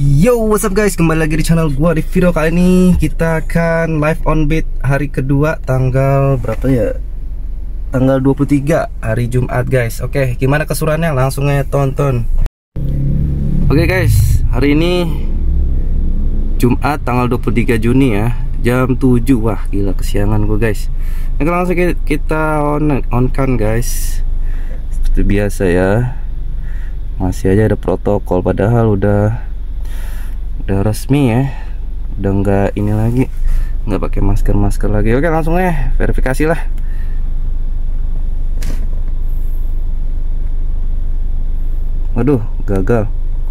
Yo, what's up guys, kembali lagi di channel gua. Di video kali ini kita akan live on beat hari kedua, tanggal berapa ya? Tanggal 23 hari Jumat guys. Oke, gimana keseruannya? Langsung aja tonton. Oke guys, hari ini Jumat tanggal 23 Juni ya, jam 7. Wah gila, kesiangan gua guys. Oke, langsung kita on kan guys. Seperti biasa ya, masih aja ada protokol, padahal udah resmi ya, udah nggak ini lagi, nggak pakai masker lagi. Oke, langsung ya verifikasi lah. Waduh, gagal.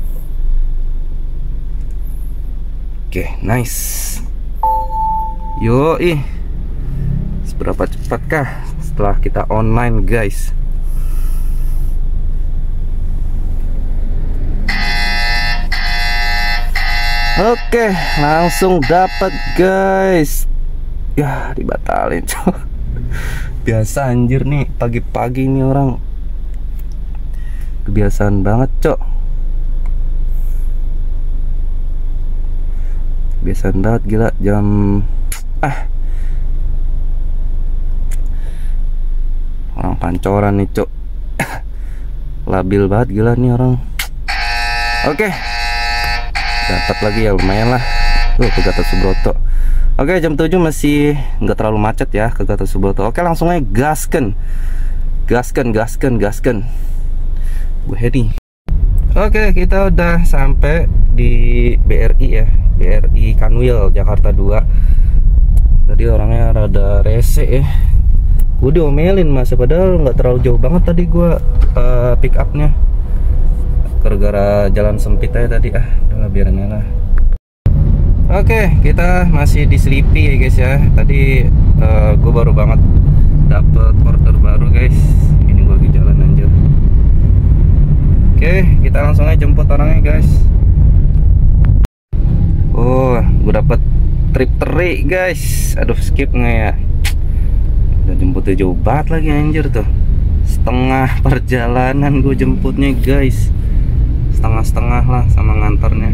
Oke, nice. Yoi, seberapa cepatkah setelah kita online guys? Oke, langsung dapat guys. Ya, dibatalin cok. Biasa anjir nih, pagi-pagi nih orang kebiasaan banget cok. Kebiasaan banget gila, jam orang pancoran nih cok. Labil banget gila nih orang. Oke, dapat lagi ya, lumayan lah. Ke Gatot Subroto. Oke, jam 7 masih nggak terlalu macet ya ke Gatot Subroto. Oke, langsung aja gasken. Gue heady. Oke, kita udah sampai di BRI ya, BRI Kanwil Jakarta 2. Tadi orangnya rada rese ya. Gue diomelin mas, padahal nggak terlalu jauh banget tadi gue pick upnya. Gara-gara jalan sempit aja tadi. Udah biarin aja lah. Oke, kita masih di Sleepy ya guys ya. Tadi gue baru banget dapet order baru guys. Ini gue lagi jalan anjir. Oke, kita langsung aja jemput orangnya guys. Oh, gue dapet trip teri guys. Aduh, skip nggak ya? Udah jemputnya jauh banget lagi anjir tuh. Setengah perjalanan gue jemputnya guys. Setengah-setengah lah sama nganternya.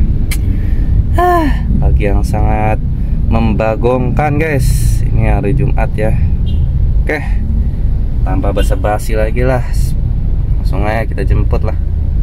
Pagi yang sangat membagongkan guys. Ini hari Jumat ya. Oke, tanpa basa-basi lagi lah, langsung aja kita jemput lah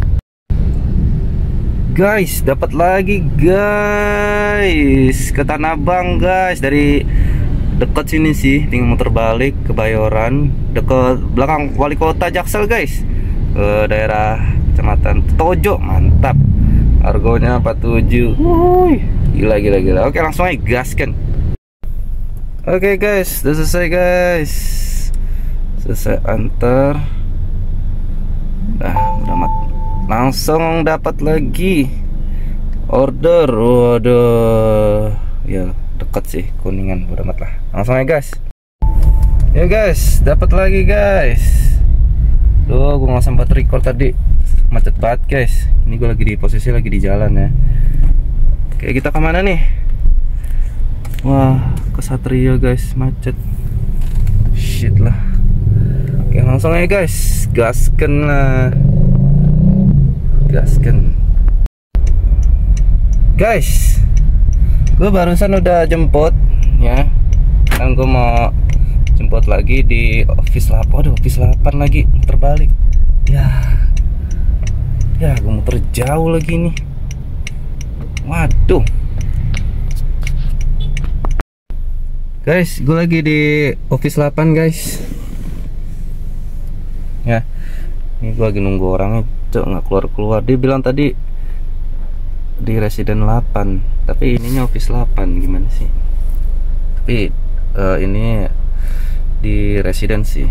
guys. Dapat lagi guys ke Tanah Abang guys. Dari dekat sini sih, tinggal muter balik ke Bayoran, dekat belakang Wali Kota Jaksel guys, ke daerah Kecamatan Tojo. Mantap, harganya 47. Gila. Oke, langsung aja gaskan. Oke guys, udah selesai guys, selesai antar. Udah amat. Langsung dapat lagi order. Waduh, ya deket sih, Kuningan. Udah amat lah, langsung aja guys. Ya guys, dapat lagi guys. Duh, gue nggak sempat record tadi, macet banget guys. Ini gue lagi di posisi lagi di jalan ya. Oke, kita kemana nih? Wah, ke Satrio guys, macet. Shit lah. Oke, langsung aja guys, gasken lah. Gasken guys. Gue barusan udah jemput ya. Kan gue mau jemput lagi di office 8. Waduh, office 8 lagi terbalik. Ya, gue muter jauh lagi nih. Waduh. Guys, gue lagi di office 8 guys. Ya, ini gue lagi nunggu orangnya, cok, nggak keluar-keluar. Dia bilang tadi di residen 8, tapi ininya office 8. Gimana sih? Tapi ini di residensi.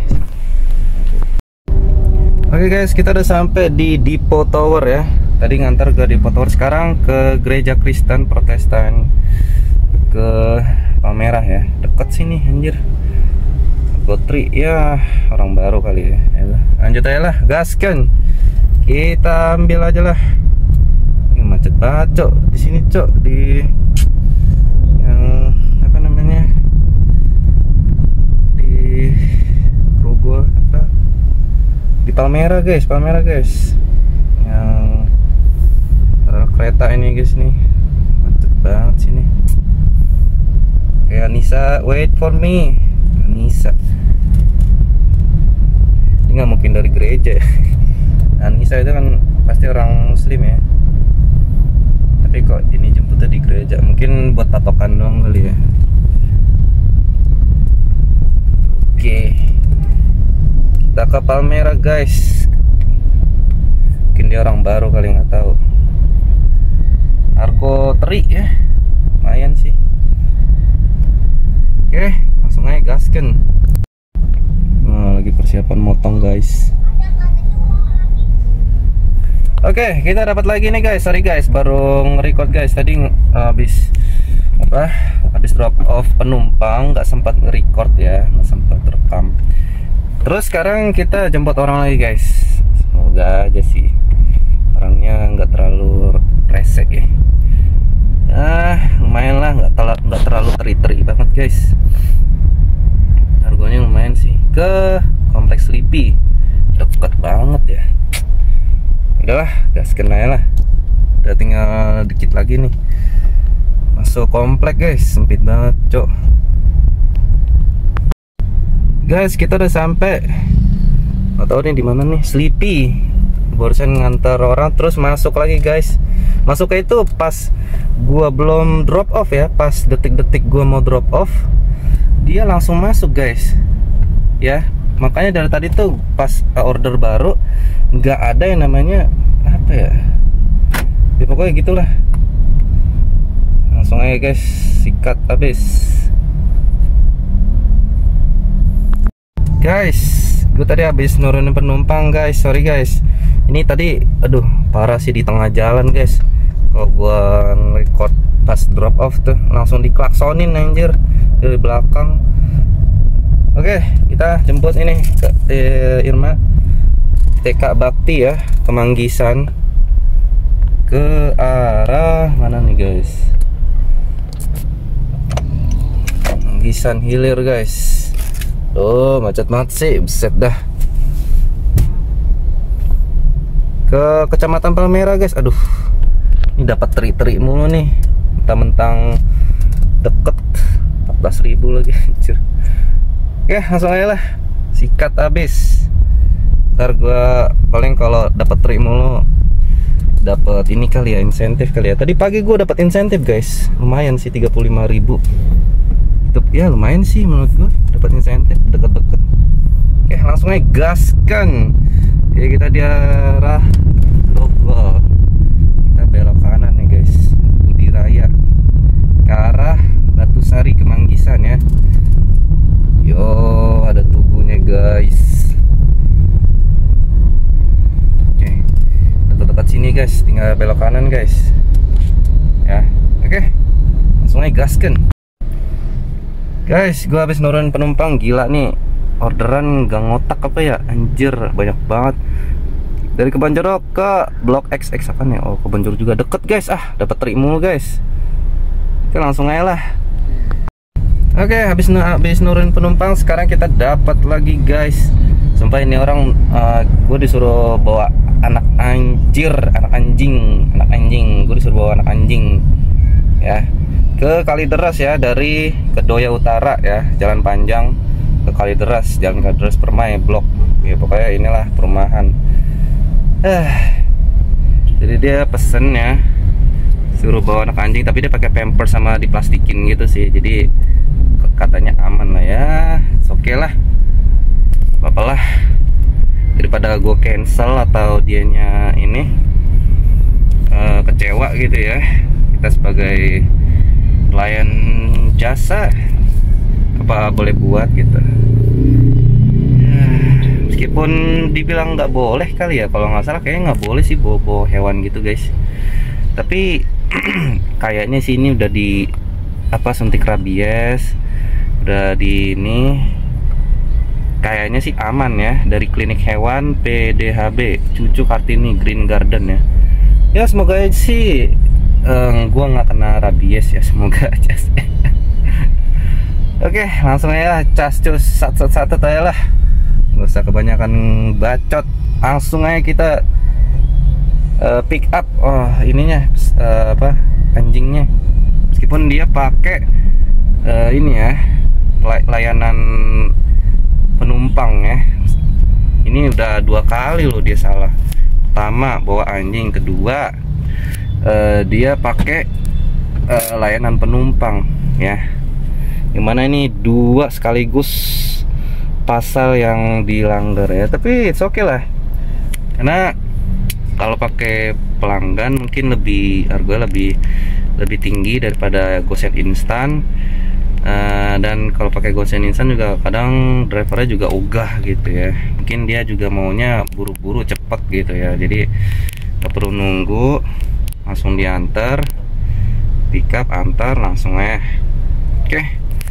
Oke guys, kita udah sampai di Depot Tower ya. Tadi ngantar ke Depot Tower, sekarang ke Gereja Kristen Protestan ke Palmerah ya. Deket sini anjir. Gotri ya, orang baru kali ya. Lanjut aja lah, gaskan. Kita ambil aja lah. Ini macet banget cok di sini cok, di yang apa namanya, di Grogol apa, di Palmerah guys, yang kereta ini guys nih, mantep banget sini. Kayak Nisa, wait for me, Nisa. Ini nggak mungkin dari gereja. Nisa itu kan pasti orang Muslim ya. Tapi kok ini jemputnya di gereja, mungkin buat patokan doang kali ya. Oke, kita ke Palmera guys. Mungkin dia orang baru kali, nggak tahu. Argo teri ya, lumayan sih. Oke, langsung aja gasken. Nah, lagi persiapan motong guys. Oke, kita dapat lagi nih guys. Sorry guys, baru nge-record guys. Tadi habis drop off penumpang, nggak sempat nge-record ya, nggak sempat rekam. Terus sekarang kita jemput orang lagi guys. Semoga aja sih orangnya nggak terlalu resek ya. Lumayan lah, nggak terlalu teri-teri banget guys. Harganya lumayan sih. Ke Kompleks Sleepy, deket banget ya. Udahlah, gasken aja lah. Udah tinggal dikit lagi nih masuk komplek guys, sempit banget cok. Guys, kita udah sampai. Nggak tahu nih di mana nih, Sleepy. Barusan ngantar orang terus masuk lagi guys. Masuknya itu pas gua belum drop off ya, pas detik-detik gua mau drop off, dia langsung masuk guys. Ya, makanya dari tadi tuh pas order baru nggak ada yang namanya apa ya, ya pokoknya gitulah. Langsung aja guys, sikat habis. Guys, gue tadi habis nurunin penumpang guys, sorry guys. Ini tadi, aduh parah sih di tengah jalan guys. Kalau gua record pas drop off tuh langsung diklaksonin anjir dari belakang. Oke, kita jemput ini ke Irma TK Bakti ya, Kemanggisan. Ke arah mana nih guys? Kemanggisan Hilir guys. Tuh macet banget sih, buset dah. Ke Kecamatan Palmera guys. Aduh, ini dapat teri-teri mulu nih, mentang-mentang deket. 14.000 lagi anjir. Oke, langsung aja lah, sikat habis. Ntar gua paling kalau dapat teri mulu dapat ini kali ya, insentif kali ya. Tadi pagi gua dapat insentif guys, lumayan sih 35.000. Itu ya lumayan sih menurut gua, dapat insentif deket-deket. Oke, langsung aja gaskan. Ya, kita di arah Grogol. Kita belok kanan nih guys, Budi Raya ke arah Batusari Kemanggisan ya. Yo, ada tubuhnya guys. Oke, dekat-dekat sini guys, tinggal belok kanan guys. Ya, oke, langsung aja gasken. Guys, gua habis nurun penumpang, gila nih. Orderan gak ngotak apa ya, anjir banyak banget. Dari Kebanjero ke Blok XX apa nih? Oh, Kebanjero juga deket guys. Dapat teri mulu guys. Oke, langsung aja lah. Oke, habis nurun penumpang, sekarang kita dapat lagi guys. Sumpah ini orang gue disuruh bawa anak anjing. Gue disuruh bawa anak anjing ya ke Kalideres ya, dari Kedoya Utara ya, jalan panjang ke Kalideres, jalan Kalideres Permai blok ya, pokoknya inilah perumahan. Jadi dia pesen ya, suruh bawa anak anjing, tapi dia pakai pampers sama diplastikin gitu sih, jadi katanya aman lah ya. Oke lah, apalah, daripada gue cancel atau dianya ini kecewa gitu ya. Kita sebagai pelayan jasa apa boleh buat gitu. Meskipun dibilang nggak boleh kali ya, kalau nggak salah kayaknya nggak boleh sih bawa hewan gitu guys. Tapi kayaknya sih ini udah di suntik rabies, udah di ini, kayaknya sih aman ya, dari klinik hewan PDHB Cucu Kartini Green Garden ya. Ya semoga aja sih gua nggak kena rabies ya, semoga aja sih. Oke, langsung aja cas cus satu aja lah, nggak usah kebanyakan bacot. Langsung aja kita pick up. Oh, ininya apa, anjingnya, meskipun dia pakai ini ya, layanan penumpang ya. Ini udah 2 kali loh dia salah. Pertama bawa anjing, kedua dia pakai layanan penumpang ya. Gimana ini 2 sekaligus pasal yang dilanggar ya. Tapi it's okay lah, karena kalau pakai pelanggan mungkin harga lebih tinggi daripada gosen instan. Dan kalau pakai gosen instan juga kadang drivernya juga ogah gitu ya. Mungkin dia juga maunya buru-buru cepet gitu ya. Jadi nggak perlu nunggu, langsung diantar, pick up, antar langsung ya. Oke,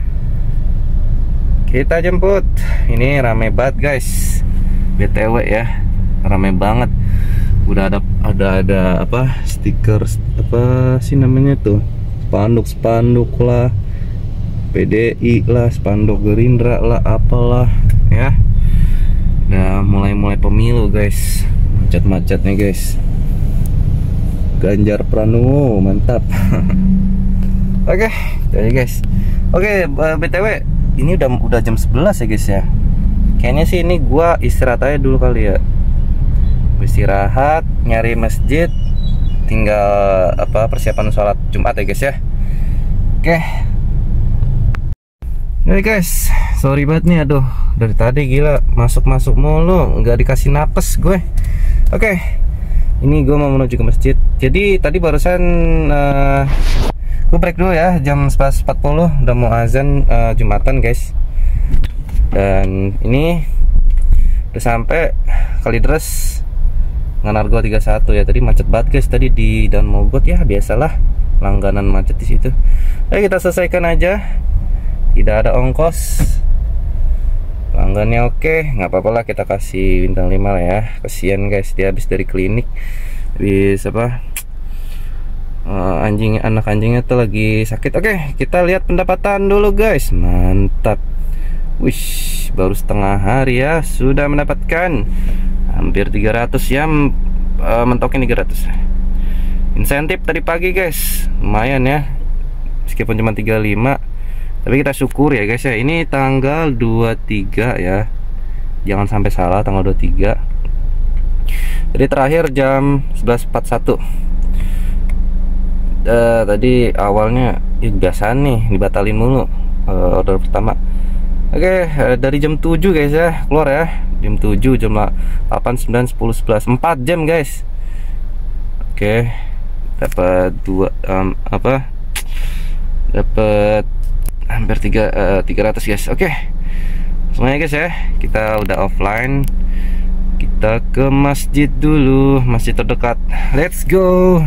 kita jemput. Ini rame banget guys, BTW ya, rame banget. Udah ada apa, stiker apa sih namanya tuh, spanduk lah, PDI lah, spanduk Gerindra lah, apalah ya. Nah, mulai pemilu guys, macet-macetnya guys. Ganjar Pranowo mantap. Oke, jadi guys. Oke, BTW ini udah jam 11 ya guys ya. Kayaknya sih ini gua istirahat aja dulu kali ya. Istirahat, nyari masjid, tinggal apa, persiapan sholat Jumat ya guys ya. Oke. Oke guys, sorry banget nih, aduh dari tadi gila masuk mulu, nggak dikasih napes gue. Oke, ini gue mau menuju ke masjid. Jadi tadi barusan gue break dulu ya, jam 11.40 udah mau azan Jumatan guys. Dan ini udah sampai Kalideres Nganargo 31 ya. Tadi macet banget guys tadi di Dan Mogot ya, biasalah langganan macet di situ. Ayo kita selesaikan aja. Tidak ada ongkos, pelanggannya oke, nggak apa-apa lah, kita kasih bintang 5 lah ya. Kasian guys, dia habis dari klinik, habis apa, anak anjingnya tuh lagi sakit. Oke, kita lihat pendapatan dulu guys. Mantap, wish, baru setengah hari ya sudah mendapatkan hampir 300 ya, mentokin 300. Insentif tadi pagi guys, lumayan ya, meskipun cuma 35. Tapi kita syukur ya guys ya. Ini tanggal 23 ya, jangan sampai salah, tanggal 23. Jadi terakhir jam 11.41. Tadi awalnya biasa nih, dibatalin mulu order pertama. Oke, dari jam 7 guys ya, keluar ya. Jam 7, jam 8, 9, 10, 11, 4 jam guys. Oke, dapat dapat hampir 300 guys. Oke, semuanya guys ya, kita udah offline. Kita ke masjid dulu, masjid terdekat. Let's go.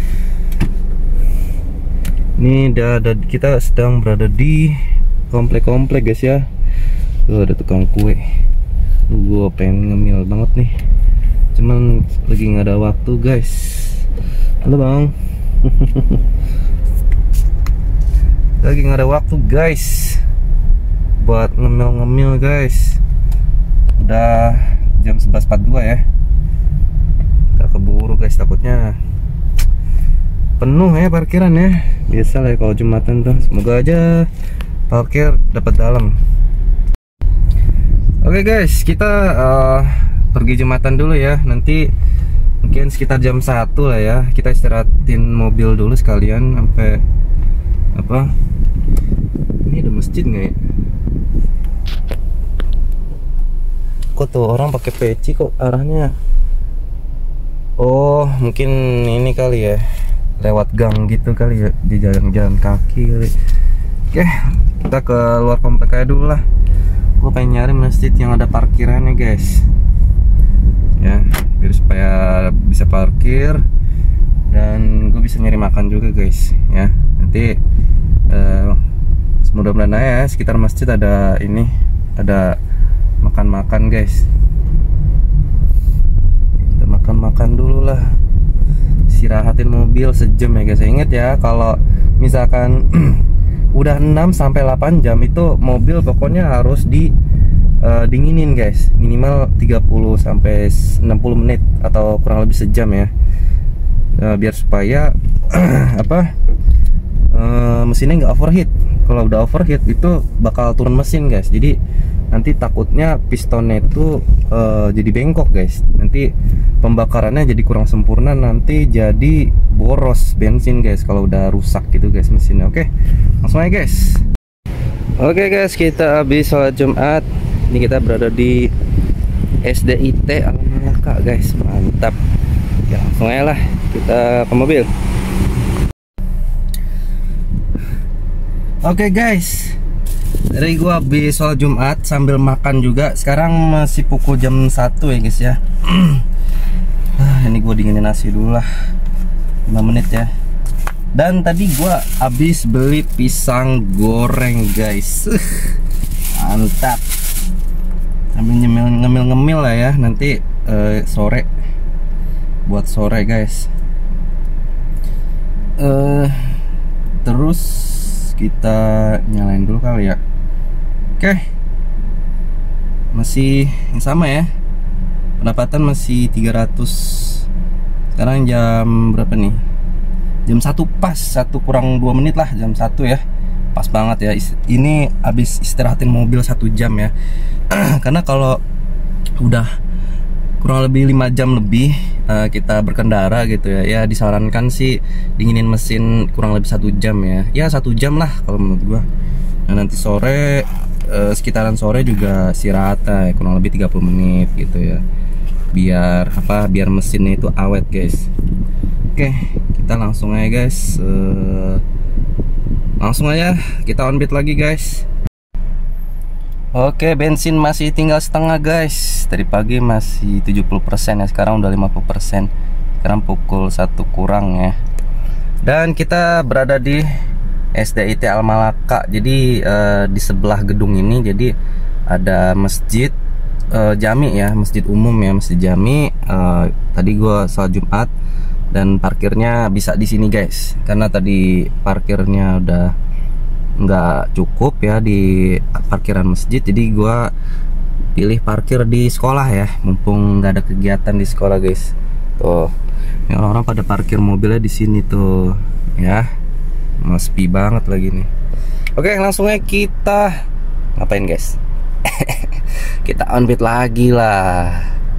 Ini kita sedang berada di komplek guys ya. Tuh ada tukang kue. Gue pengen ngemil banget nih, cuman lagi nggak ada waktu guys. Halo bang. Lagi nggak ada waktu guys buat ngemil guys. Udah jam 11.42 ya. Gak keburu guys, takutnya penuh ya parkiran ya. Biasa lah ya kalau Jumatan tuh. Semoga aja parkir dapat dalam. Oke guys, kita pergi Jumatan dulu ya. Nanti mungkin sekitar jam 1 lah ya. Kita istirahatin mobil dulu sekalian sampai apa, ini ada masjid nggak ya? Kok tuh orang pakai peci kok arahnya? Oh mungkin ini kali ya, lewat gang gitu kali ya, di jalan kaki kali. Oke, kita ke luar komplek aja dulu lah. Gue pengen nyari masjid yang ada parkirannya guys ya, biar supaya bisa parkir dan gue bisa nyari makan juga guys ya. Nanti mudah-mudahan ya sekitar masjid ada ini, ada makan guys. Kita makan dulu lah, istirahatin mobil sejam ya guys. Ingat ya, kalau misalkan udah 6 sampai 8 jam itu mobil pokoknya harus dinginin guys, minimal 30 sampai 60 menit atau kurang lebih sejam ya. biar supaya apa mesinnya nggak overheat. Kalau udah overheat itu bakal turun mesin guys, jadi nanti takutnya pistonnya itu jadi bengkok guys, nanti pembakarannya jadi kurang sempurna, nanti jadi boros bensin guys kalau udah rusak gitu guys mesinnya. Oke, langsung aja guys. Oke guys, kita habis sholat Jumat. Ini kita berada di SDIT Al Malaka guys, mantap ya. Langsung aja lah kita ke mobil. Oke guys, dari gua habis sholat Jumat sambil makan juga. Sekarang masih pukul jam 1 ya guys ya. Ini gua dinginin nasi dulu lah 5 menit ya. Dan tadi gua habis beli pisang goreng guys. Mantap. Sambil ngemil-ngemil lah ya, nanti sore buat sore guys. Terus kita nyalain dulu kali ya. Oke, masih yang sama ya, pendapatan masih 300. Sekarang jam berapa nih? Jam 1 pas, 1 kurang 2 menit lah, jam 1 ya. Pas banget ya. Ini habis istirahatin mobil 1 jam ya. Karena kalau udah kurang lebih 5 jam lebih kita berkendara gitu ya, ya disarankan sih dinginin mesin kurang lebih 1 jam ya. Ya 1 jam lah kalau menurut gua. Nah nanti sore sekitaran sore juga istirahat ya, kurang lebih 30 menit gitu ya. Biar apa? Biar mesinnya itu awet guys. Oke, kita langsung aja guys. Langsung aja kita on beat lagi guys. Oke, bensin masih tinggal setengah guys. Dari pagi masih 70% ya, sekarang udah 50%. Sekarang pukul 1 kurang ya. Dan kita berada di SDIT Al Malaka. Jadi di sebelah gedung ini jadi ada masjid Jami ya, masjid umum ya, masjid Jami. Tadi gua sholat Jumat dan parkirnya bisa di sini guys. Karena tadi parkirnya udah nggak cukup ya di parkiran masjid, jadi gua pilih parkir di sekolah ya, mumpung nggak ada kegiatan di sekolah guys. Tuh, ini orang-orang pada parkir mobilnya di sini tuh ya, sepi banget lagi nih. Oke, langsung aja kita ngapain guys? Kita on beat lagi lah.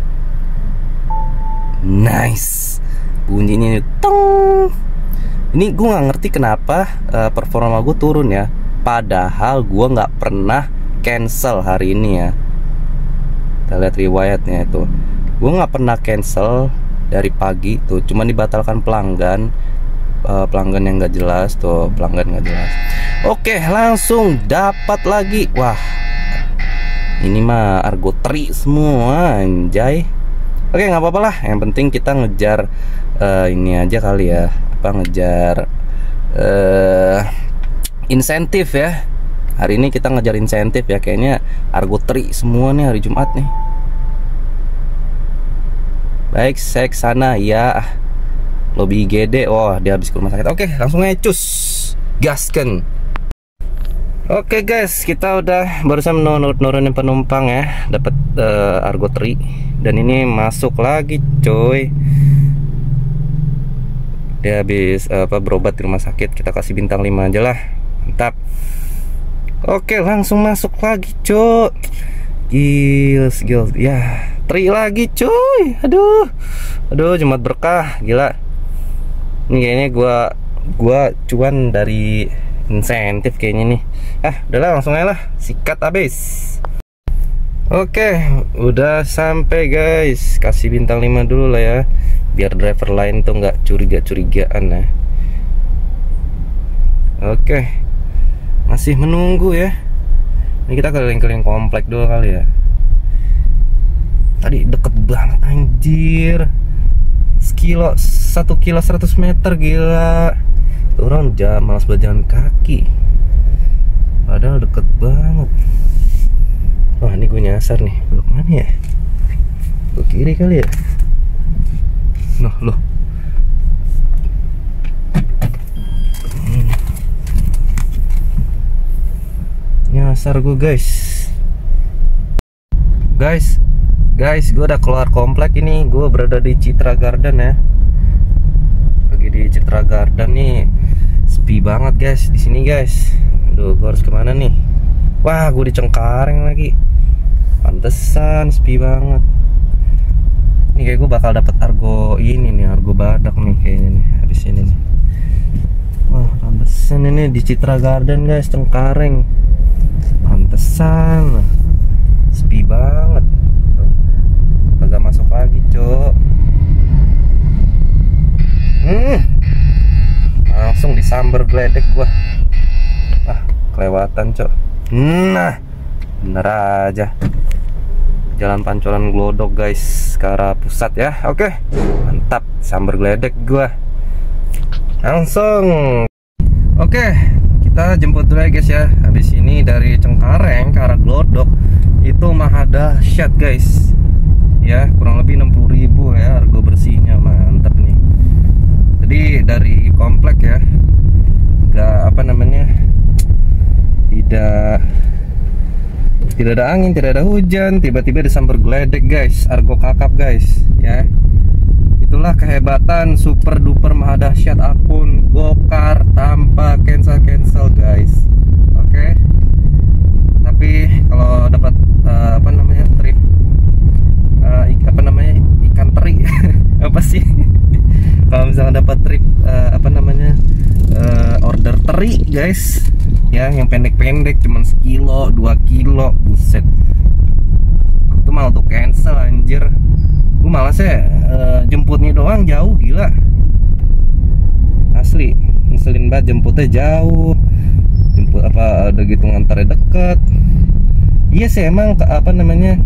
Nice, bunyinya tong. Ini gue nggak ngerti kenapa performa gue turun ya. Padahal gue nggak pernah cancel hari ini ya. Kita lihat riwayatnya itu. Gue nggak pernah cancel dari pagi tuh. Cuma dibatalkan pelanggan, pelanggan yang nggak jelas tuh, pelanggan nggak jelas. Oke, langsung dapat lagi. Wah, ini mah Argo Tri semua anjay. Oke, nggak apa-apa lah. Yang penting kita ngejar ini aja kali ya. Apa ngejar insentif ya. Hari ini kita ngejar insentif ya. Kayaknya Argo Tri semua nih hari Jumat nih. Baik, saya kesana ya. Lobby IGD. Wah, dia habis ke rumah sakit. Oke, langsung aja cus, gasken. Oke guys, kita udah barusan nurunin penumpang ya. Dapat Argo Tri. Dan ini masuk lagi coy. Dia habis berobat di rumah sakit. Kita kasih bintang 5 aja lah. Mantap. Oke, langsung masuk lagi cuy. Gils ya, Tri lagi cuy. Aduh Jumat berkah, gila. Ini kayaknya gua cuan dari insentif kayaknya nih. Udahlah, langsung aja lah, sikat habis. Oke, udah sampai guys. Kasih bintang 5 dulu lah ya, biar driver lain tuh nggak curigaan ya. Oke, masih menunggu ya. Ini kita keliling-keliling komplek dulu kali ya. Tadi deket banget anjir. 1 kilo 100 meter, gila. Orang malas berjalan kaki, padahal deket banget. Wah, ini gue nyasar nih. Belok mana ya? Ke kiri kali ya? Loh. Nyasar gue guys. Guys, gue udah keluar komplek ini. Gue berada di Citra Garden ya. Citra Garden nih sepi banget guys di sini guys. Aduh, gue harus kemana nih? Wah, gue di Cengkareng lagi. Pantesan sepi banget. Nih kayak gue bakal dapat argo ini nih, argo badak nih kayaknya nih habis ini nih. Wah, pantesan ini di Citra Garden guys, Cengkareng. Pantesan sepi banget. Kagak masuk lagi, Cok. Langsung disamber geledek gua. Ah, kelewatan, Cok. Nah, bener aja. Jalan Pancoran Glodok guys, ke arah pusat ya. Oke, mantap, samber geledek gua. Langsung. Oke, kita jemput dulu ya guys ya. Habis ini dari Cengkareng ke arah Glodok itu mah dahsyat guys. Ya, kurang lebih 60.000 ya harga bersihnya, mantap nih. Jadi dari komplek ya, nggak apa namanya, tidak ada angin, tidak ada hujan, tiba-tiba disambar geledek guys, argo kakap guys ya. Itulah kehebatan super duper maha dahsyat akun Gokar tanpa cancel guys. Oke. Tapi kalau dapat apa namanya trip apa namanya ikan teri apa sih kalau misalnya dapat trip apa namanya order teri guys ya, yang pendek-pendek cuman 1 kilo 2 kilo, buset, itu malah untuk cancel anjir. Gue malas ya jemputnya doang jauh, gila asli, ngeselin banget, jemputnya jauh, jemput apa udah gitu ngantarnya deket. Iya sih emang apa namanya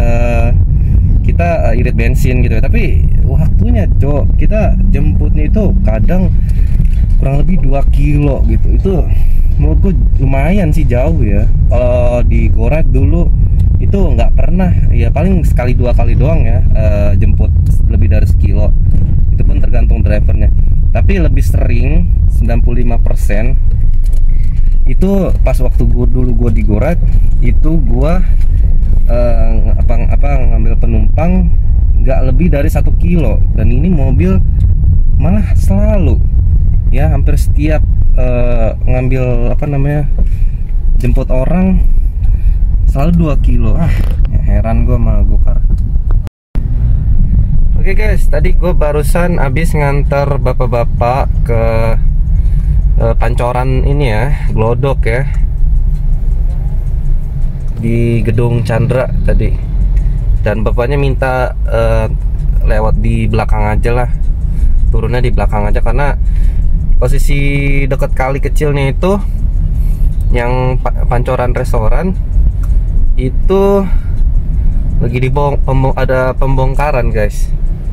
kita irit bensin gitu ya, tapi waktunya Cok, kita jemputnya itu kadang kurang lebih 2 kilo gitu. Itu menurutku lumayan sih jauh ya. Kalau di Goret dulu itu nggak pernah, ya paling sekali 2 kali doang ya jemput lebih dari 1 kilo. Itu pun tergantung drivernya. Tapi lebih sering 95% itu pas waktu dulu gue di Goret itu gue ngambil penumpang nggak lebih dari 1 kilo, dan ini mobil malah selalu ya hampir setiap ngambil apa namanya jemput orang selalu 2 kilo. Ya heran gue sama Gokar. Oke guys, tadi gue barusan habis nganter bapak-bapak ke Pancoran ini ya, Glodok ya, di Gedung Chandra tadi. Dan bapaknya minta lewat di belakang aja lah, turunnya di belakang aja karena posisi dekat kali kecilnya itu yang Pancoran restoran itu lagi ada pembongkaran guys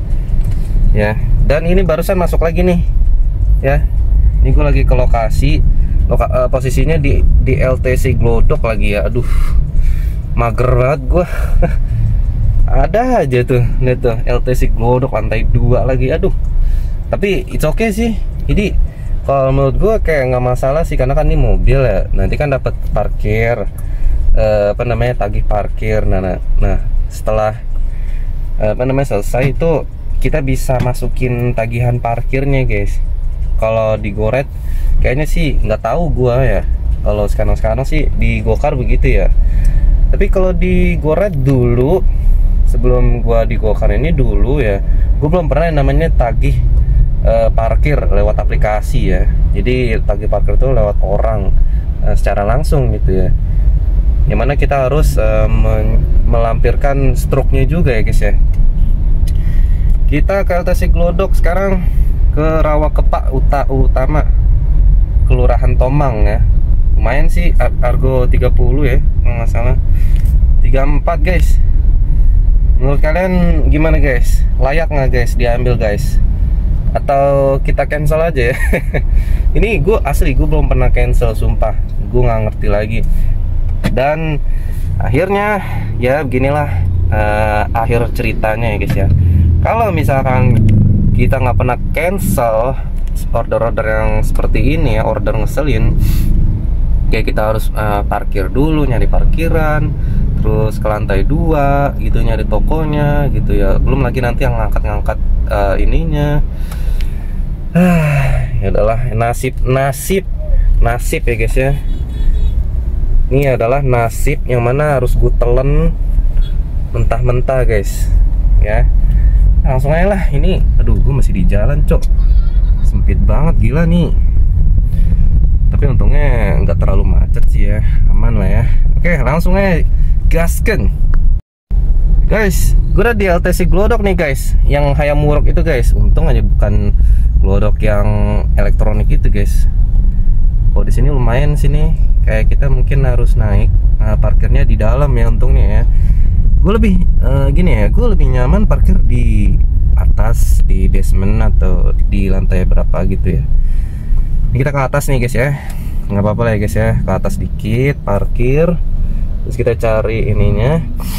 ya. Dan ini barusan masuk lagi nih ya, ini gue lagi ke lokasi posisinya di LTC Glodok lagi ya. Aduh, mager banget gue. Ada aja tuh, lihat tuh LTC Glodok lantai 2 lagi. Aduh, tapi it's okay sih. Jadi kalau menurut gue kayak nggak masalah sih, karena kan ini mobil ya, nanti kan dapat parkir apa namanya tagih parkir. Nah setelah apa namanya selesai itu kita bisa masukin tagihan parkirnya guys. Kalau di Goret kayaknya sih nggak tahu gua ya, kalau sekarang sih di Gokar begitu ya. Tapi kalau di Goret dulu, sebelum gua di Gokar ini dulu ya, gua belum pernah yang namanya tagih parkir lewat aplikasi ya. Jadi tagih parkir itu lewat orang secara langsung gitu ya, yang mana kita harus melampirkan struknya juga ya guys ya. Kita ke LTC Glodok sekarang, ke Rawakepak Utama, Kelurahan Tomang ya. Lumayan sih, argo 30 ya, nggak salah 34 guys. Menurut kalian gimana guys? Layak nggak guys diambil guys? Atau kita cancel aja ya? Ini gue asli, gue belum pernah cancel sumpah, gue nggak ngerti lagi. Dan akhirnya ya beginilah akhir ceritanya ya guys ya. Kalau misalkan kita nggak pernah cancel order-order yang seperti ini ya, order ngeselin, kayak kita harus parkir dulu, nyari parkiran, terus ke lantai 2 gitu, nyari tokonya gitu ya. Belum lagi nanti yang ngangkat-ngangkat ininya. Ini adalah nasib ya guys ya. Ini adalah nasib yang mana harus gue telan mentah-mentah guys ya. Langsung aja lah. Ini aduh, gue masih di jalan cok, sempit banget gila nih. Tapi untungnya nggak terlalu macet sih ya, aman lah ya. Oke, langsung aja gasken. Guys, gue udah di LTC Glodok nih guys, yang Hayam Wuruk itu guys. Untung aja bukan Glodok yang elektronik itu guys. Oh, di sini lumayan sini. Kayak kita mungkin harus naik. Parkirnya di dalam ya untungnya ya. Gue lebih gini ya, gue lebih nyaman parkir di atas, di basement atau di lantai berapa gitu ya. Ini kita ke atas nih guys ya. Nggak apa-apa lah ya guys ya. Ke atas dikit, parkir. Terus kita cari ininya.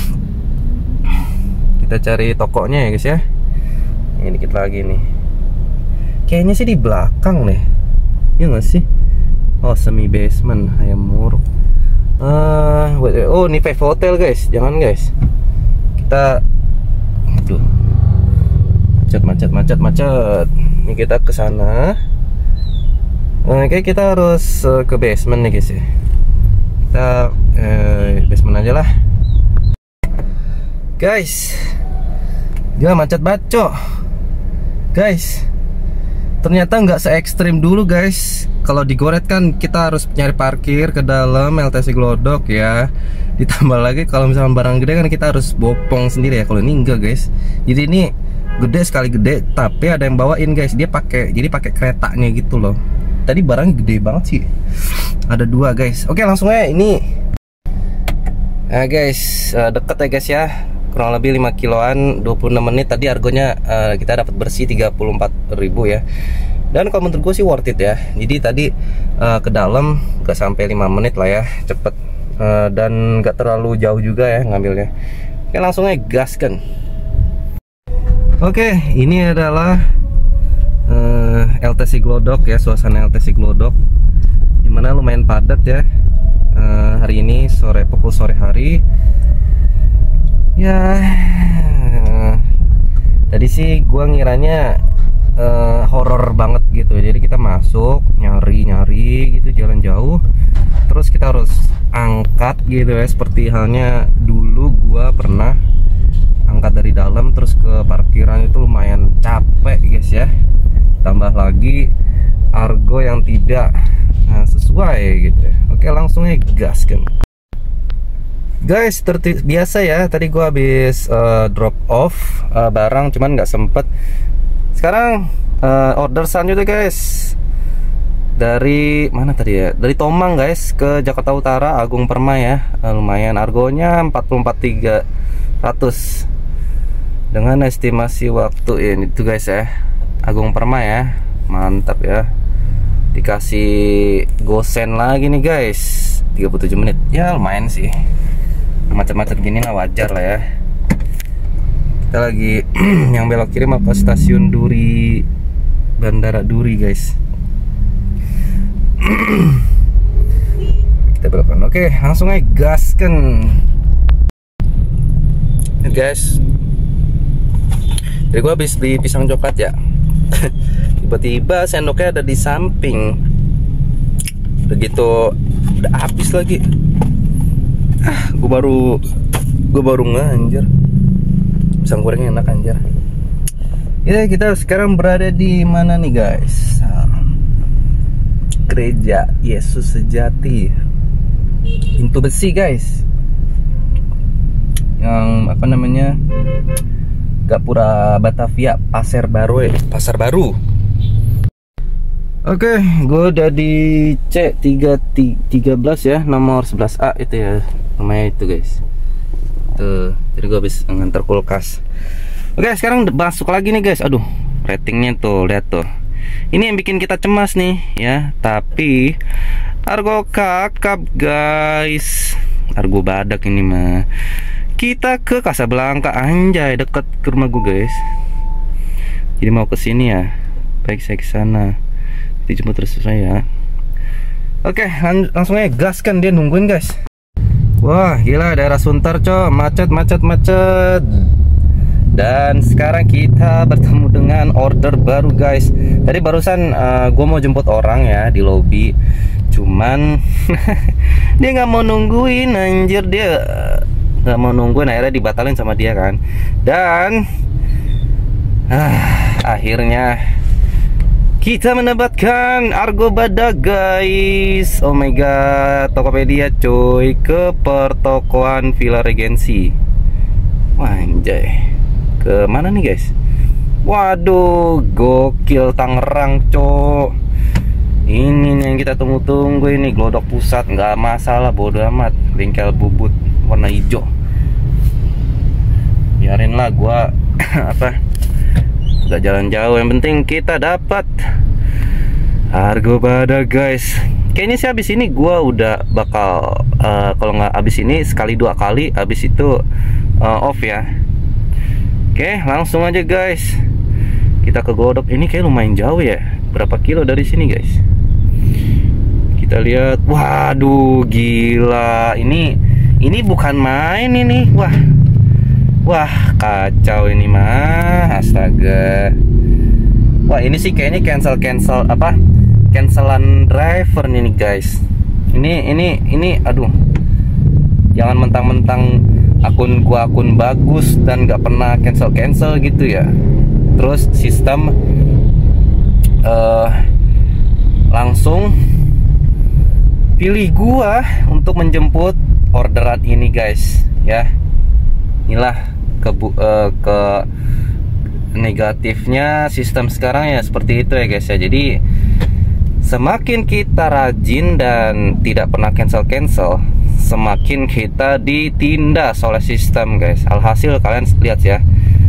Kita cari tokonya ya guys ya. Ini dikit lagi nih. Kayaknya sih di belakang nih. Iya nggak sih? Oh, semi basement Hayam Wuruk. Oh, ini Five Hotel guys. Jangan guys. Kita aduh. Macet. Ini kita ke sana. Oke, kita harus ke basement nih guys ya. Kita basement aja lah. Guys, gila macet baco. Guys, ternyata nggak se ekstrim dulu guys. Kalau di Goret kan kita harus nyari parkir ke dalam LTC Glodok ya. Ditambah lagi kalau misalnya barang gede kan kita harus bopong sendiri ya. Kalau ini enggak guys. Jadi ini gede sekali gede, tapi ada yang bawain guys. Dia pakai keretanya gitu loh. Tadi barangnya gede banget sih. Ada dua guys. Oke, langsung aja ini. Nah guys, deket ya guys ya. Kurang lebih 5 kiloan, 26 menit. Tadi harganya kita dapat bersih 34.000 ya. Dan kalau menurut gue sih worth it ya. Jadi tadi ke dalam gak sampai 5 menit lah ya, cepet. Dan gak terlalu jauh juga ya ngambilnya. Oke, langsung aja gaskan. Oke, ini adalah LTC Glodok ya, suasana LTC Glodok. Dimana lumayan padat ya. Hari ini pukul sore hari. Ya, tadi sih gua ngiranya horor banget gitu. Jadi kita masuk nyari gitu, jalan jauh. Terus kita harus angkat gitu ya, seperti halnya dulu gua pernah angkat dari dalam terus ke parkiran. Itu lumayan capek guys ya. Tambah lagi argo yang tidak sesuai gitu ya. Oke, langsung aja gaskan. Guys, biasa ya, tadi gua habis drop off barang, cuman nggak sempet. Sekarang order selanjutnya guys. Dari mana tadi ya? Dari Tomang guys ke Jakarta Utara, Agung Permai ya. Lumayan, argonya 44.300 dengan estimasi waktu ini tuh guys ya. Agung Permai ya, mantap ya. Dikasih gosen lagi nih guys, 37 menit. Ya lumayan sih. Macet-macet gini lah wajar lah ya. Kita lagi yang belok kiri apa stasiun Duri, Bandara Duri guys. Kita belokkan. Oke, langsung aja gaskan. Guys, jadi gua habis beli pisang coklat ya. Tiba-tiba sendoknya ada di samping. Begitu udah habis lagi. Gue baru nganjar. Pisang goreng enak anjir. Ya, kita sekarang berada di mana nih guys? Gereja Yesus Sejati, pintu besi guys. Yang apa namanya? Gapura Batavia, Pasar Baru ya. Pasar Baru. Oke, gue udah di C13 ya, nomor 11A itu ya. Namanya itu guys. Tuh, jadi gue habis ngantar kulkas. Oke, sekarang masuk lagi nih guys. Aduh, ratingnya tuh, lihat tuh. Ini yang bikin kita cemas nih ya. Tapi argo kakap guys. Argo badak ini mah. Kita ke Kasablanka anjay, deket ke rumah gue guys. Jadi mau ke sini ya. Baik, saya ke sana. Dijemput terus saya. Oke, langsung aja gaskan, dia nungguin guys. Wah, gila daerah Sunter coy, macet. Dan sekarang kita bertemu dengan order baru guys. Tadi barusan gue mau jemput orang ya di lobby, cuman dia nggak mau nungguin, anjir. Dia nggak mau nungguin, akhirnya dibatalin sama dia kan. Dan akhirnya kita mendapatkan Argo Badak guys. Oh my god, Tokopedia cuy, ke pertokoan Villa Regency. Wah anjay, ke mana nih guys? Waduh, gokil Tangerang cok. Ini nih yang kita tunggu-tunggu ini, Glodok Pusat. Nggak masalah, bodo amat. Bengkel bubut warna hijau. Biarin lah gua nggak jalan jauh, yang penting kita dapat Argo Badak guys. Kayaknya sih abis ini gua udah bakal kalau nggak abis ini sekali dua kali, abis itu off ya. Oke, langsung aja guys, kita ke Glodok. Ini kayak lumayan jauh ya, berapa kilo dari sini guys? Kita lihat. Waduh gila, ini bukan main ini. Wah kacau ini mah, astaga. Wah ini sih kayaknya cancelan driver nih guys. Ini aduh, jangan mentang-mentang akun bagus dan nggak pernah cancel gitu ya. Terus sistem langsung pilih gua untuk menjemput orderan ini guys ya. Inilah ke negatifnya sistem sekarang ya, seperti itu ya guys ya. Jadi semakin kita rajin dan tidak pernah cancel, semakin kita ditindas oleh sistem guys. Alhasil kalian lihat ya,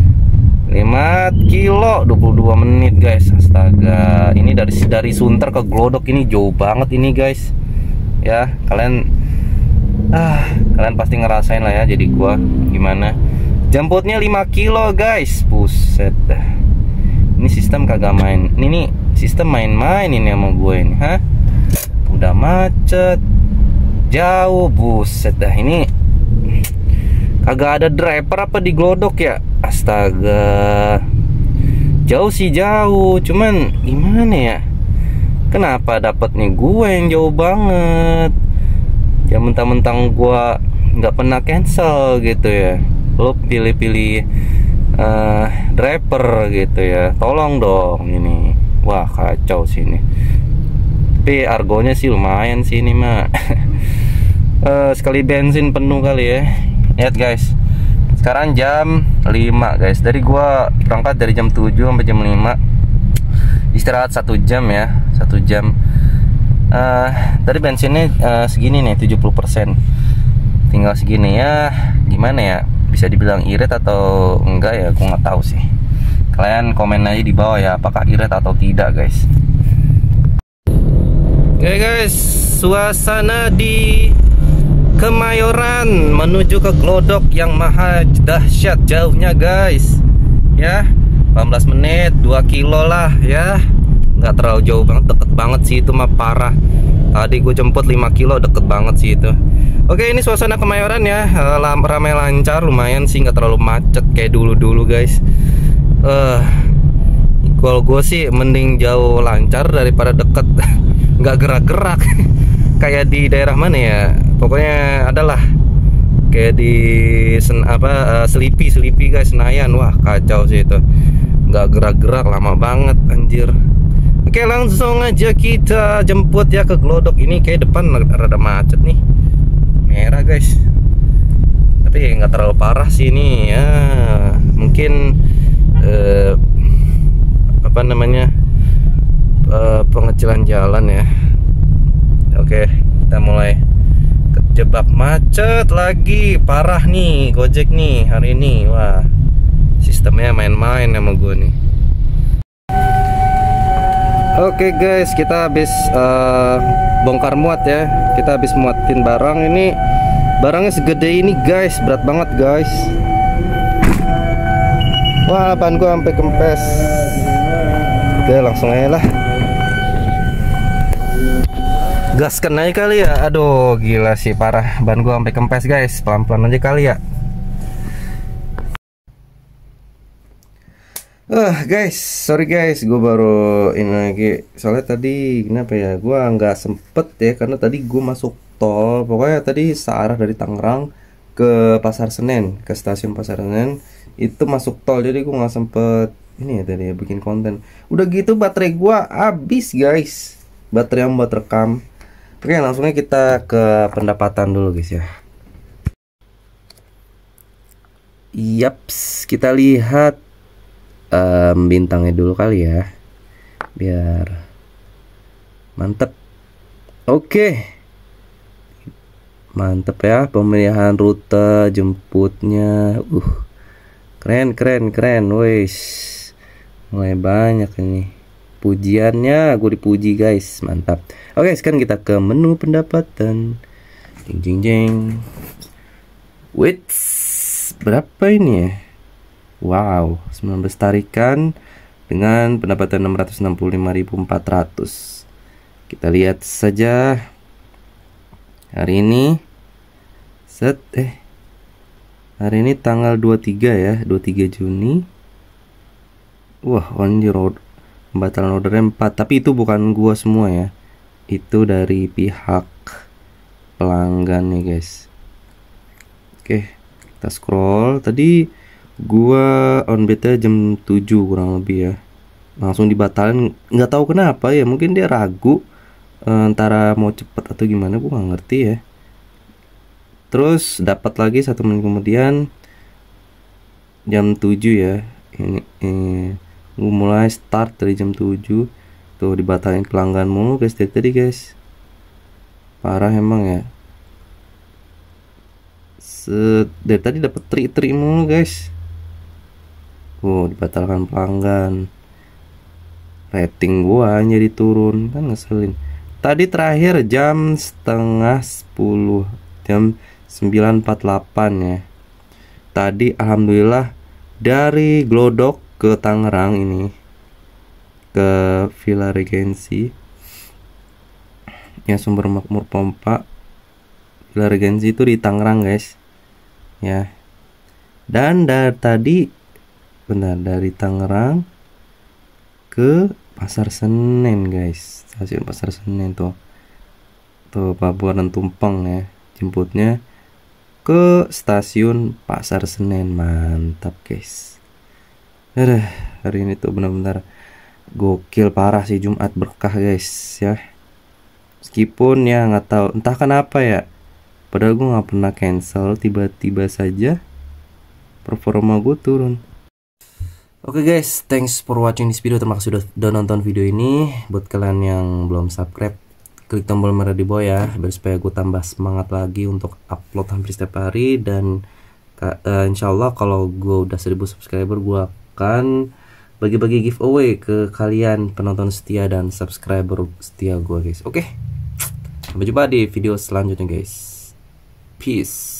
5 kilo 22 menit guys. Astaga, ini dari Sunter ke Glodok ini jauh banget ini guys ya. Kalian pasti ngerasain lah ya. Jadi gua gimana jemputnya 5 kilo guys. Buset dah, ini sistem kagak main. Ini sistem main-main ini sama gue ini. Udah macet jauh, buset dah. Ini kagak ada driver apa di Glodok ya? Astaga, jauh sih jauh, cuman gimana ya, kenapa dapet nih gue yang jauh banget ya? Mentang-mentang gue nggak pernah cancel gitu ya, lo pilih-pilih driver gitu ya. Tolong dong ini. Wah kacau sih ini. Tapi argonya sih lumayan sih ini mah. Sekali bensin penuh kali ya. Lihat guys, sekarang jam 5 guys. Dari gua berangkat dari jam 7 sampai jam 5, istirahat 1 jam ya, 1 jam. Tadi bensinnya segini nih, 70%. Tinggal segini ya. Gimana ya, bisa dibilang irit atau enggak ya, aku nggak tahu sih. Kalian komen aja di bawah ya, apakah irit atau tidak guys. Oke guys, suasana di Kemayoran menuju ke Glodok yang maha dahsyat jauhnya guys ya. 18 menit 2 kilo lah ya, nggak terlalu jauh banget, deket banget sih itu mah parah. Tadi gue jemput 5 kilo, deket banget sih itu. Oke, ini suasana Kemayoran ya, ramai lancar, lumayan sih, nggak terlalu macet kayak dulu guys. Kalau gue sih mending jauh lancar daripada deket nggak gerak-gerak. Kayak di daerah mana ya, pokoknya adalah kayak di Selipi guys, Senayan. Wah kacau sih itu, nggak gerak-gerak, lama banget anjir. Oke, langsung aja kita jemput ya ke Glodok. Ini kayak depan rada macet nih, merah guys, tapi nggak terlalu parah sih ini ya. Mungkin pengecilan jalan ya. Oke, kita mulai kejebak macet lagi, parah nih Gojek nih hari ini. Wah, sistemnya main-main sama gue nih. Oke guys, kita habis bongkar muat ya. Kita habis muatin barang. Ini barangnya segede ini guys, berat banget guys. Wah, ban gua sampai kempes. Oke, langsung aja lah. Gaskan aja kali ya. Aduh, gila sih parah, ban gua sampai kempes guys. Pelan-pelan aja kali ya. Guys, sorry guys, gue baru ini lagi. Soalnya tadi kenapa ya? Gue nggak sempet ya, karena tadi gue masuk tol. Pokoknya tadi searah dari Tangerang ke Pasar Senen, ke stasiun Pasar Senen itu masuk tol. Jadi gue nggak sempet ini ya tadi ya, bikin konten. Udah gitu baterai gue habis guys. Baterai yang buat rekam. Oke, langsungnya kita ke pendapatan dulu guys ya. Yaps, kita lihat bintangnya dulu kali ya, biar mantep. Oke, mantep ya pemilihan rute jemputnya. Keren keren keren, wes mulai banyak ini pujiannya. Gue dipuji guys, mantap. Oke, sekarang kita ke menu pendapatan. Jeng jeng jeng. Wait, berapa ini ya? Wow, 19 tarikan dengan pendapatan 665.400. Kita lihat saja hari ini. Hari ini tanggal 23 ya, 23 Juni. Wah, on the road. Pembatalan ordernya 4, tapi itu bukan gua semua ya. Itu dari pihak pelanggan nih, guys. Oke, kita scroll. Tadi gua on beta jam 7 kurang lebih ya, langsung dibatalin. Nggak tahu kenapa ya, mungkin dia ragu antara mau cepet atau gimana, gua nggak ngerti ya. Terus dapat lagi 1 menit kemudian jam 7 ya. Ini gua mulai start dari jam 7 tuh, dibatalin pelanggan mulu guys dari tadi guys. Parah emang ya. Dari tadi dapat tri mulu guys. Dibatalkan pelanggan. Rating gua jadi turun, kan ngeselin. Tadi terakhir jam setengah 10, jam 9.48 ya. Tadi alhamdulillah dari Glodok ke Tangerang ini, ke Villa Regency ya, Sumber Makmur Pompa. Villa Regency itu di Tangerang guys ya. Dan dari Tangerang ke Pasar Senen guys, stasiun Pasar Senen tuh Pelabuhan Tumpeng ya, jemputnya ke stasiun Pasar Senen. Mantap guys. Hari ini tuh benar-benar gokil parah sih, Jumat berkah guys ya. Meskipun ya nggak tahu entah kenapa ya, padahal gue nggak pernah cancel, tiba-tiba saja performa gue turun. Oke guys, thanks for watching this video. Terima kasih udah nonton video ini. Buat kalian yang belum subscribe, klik tombol merah di bawah ya, biar supaya gue tambah semangat lagi untuk upload hampir setiap hari. Dan insya Allah kalau gue udah 1000 subscriber, gue akan bagi-bagi giveaway ke kalian penonton setia dan subscriber setia gue guys. Oke, sampai jumpa di video selanjutnya guys. Peace.